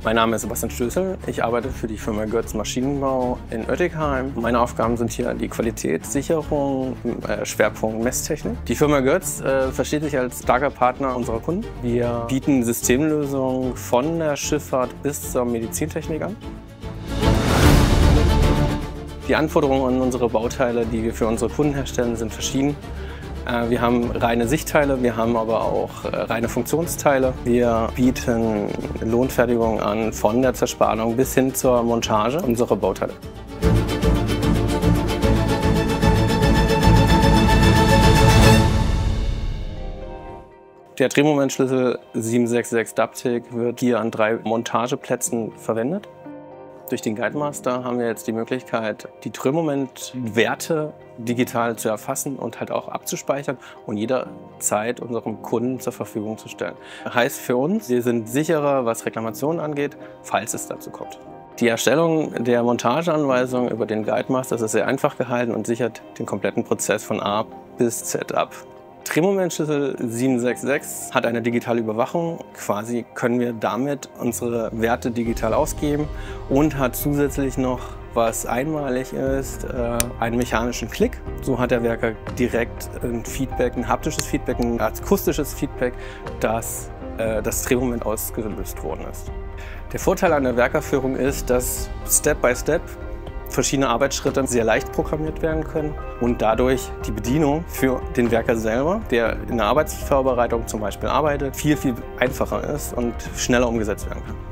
Mein Name ist Sebastian Stößel. Ich arbeite für die Firma Götz Maschinenbau in Oettigheim. Meine Aufgaben sind hier die Qualitätssicherung, Schwerpunkt Messtechnik. Die Firma Götz versteht sich als starker Partner unserer Kunden. Wir bieten Systemlösungen von der Schifffahrt bis zur Medizintechnik an. Die Anforderungen an unsere Bauteile, die wir für unsere Kunden herstellen, sind verschieden. Wir haben reine Sichtteile, wir haben aber auch reine Funktionsteile. Wir bieten Lohnfertigung an, von der Zerspannung bis hin zur Montage unserer Bauteile. Der Drehmomentschlüssel 766 Daptic wird hier an 3 Montageplätzen verwendet. Durch den Guidemaster haben wir jetzt die Möglichkeit, die Drehmomentwerte digital zu erfassen und halt auch abzuspeichern und jederzeit unserem Kunden zur Verfügung zu stellen. Heißt für uns, wir sind sicherer, was Reklamationen angeht, falls es dazu kommt. Die Erstellung der Montageanweisung über den Guidemaster ist sehr einfach gehalten und sichert den kompletten Prozess von A bis Z ab. Drehmomentschlüssel 766 hat eine digitale Überwachung. Quasi können wir damit unsere Werte digital ausgeben und hat zusätzlich noch, was einmalig ist, einen mechanischen Klick. So hat der Werker direkt ein Feedback, ein haptisches Feedback, ein akustisches Feedback, dass das Drehmoment ausgelöst worden ist. Der Vorteil an der Werkerführung ist, dass Step by Step verschiedene Arbeitsschritte sehr leicht programmiert werden können und dadurch die Bedienung für den Werker selber, der in der Arbeitsvorbereitung zum Beispiel arbeitet, viel einfacher ist und schneller umgesetzt werden kann.